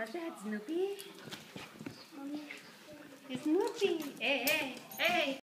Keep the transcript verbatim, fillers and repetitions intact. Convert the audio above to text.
What's that, Snoopy? It's Snoopy. Hey, hey, hey.